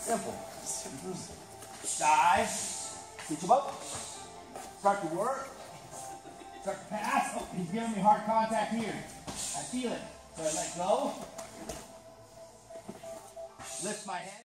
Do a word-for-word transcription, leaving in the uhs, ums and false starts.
Simple. Dive. Reach him up. Start to work. Start to pass. Oh, he's giving me hard contact here. I feel it. So I let go. Lift my hand.